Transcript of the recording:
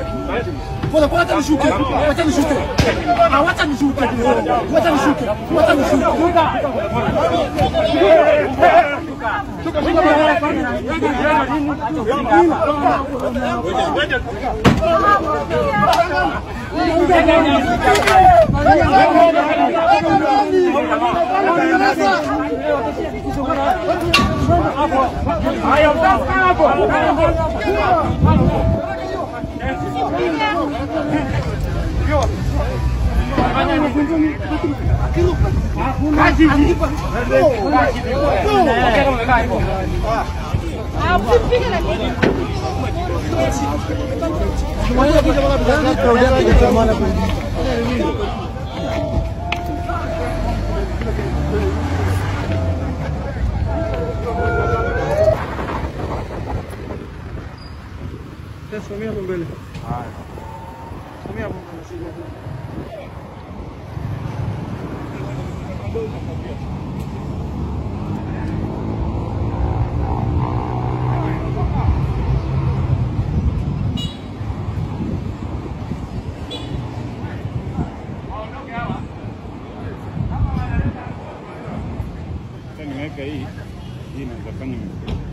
Bora, wacha nishuke. Wacha nishuke. Wacha nishuke. Wacha nishuke. Wacha nishuke. Somia hapo mbele. Haya. Somia hapo mbele. Nimeweka hii inaweza fanya